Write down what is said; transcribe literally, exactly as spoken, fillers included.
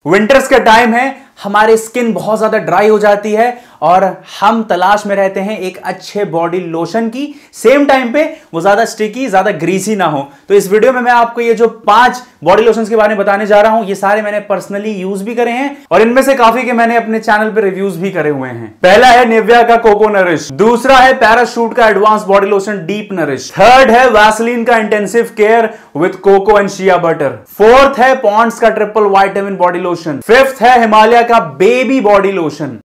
Winters का time है, हमारी स्किन बहुत ज्यादा ड्राई हो जाती है और हम तलाश में रहते हैं एक अच्छे बॉडी लोशन की, सेम टाइम पे वो ज्यादा स्टिकी, ज्यादा ग्रीसी ना हो। तो इस वीडियो में मैं आपको ये जो पांच बॉडी लोशंस के बारे में बताने जा रहा हूं, ये सारे मैंने पर्सनली यूज भी करे हैं और इनमें से काफी के मैंने अपने चैनल पे रिव्यूज भी करे हुए हैं। पहला है निविया का कोको नरिश, दूसरा है पैराशूट का advanced body lotion deep nourish, third है वैसलीन का intensive care with cocoa and shea butter, fourth है पॉन्ड्स का triple vitamin body lotion, fifth है हिमालय का बेबी बॉडी लोशन।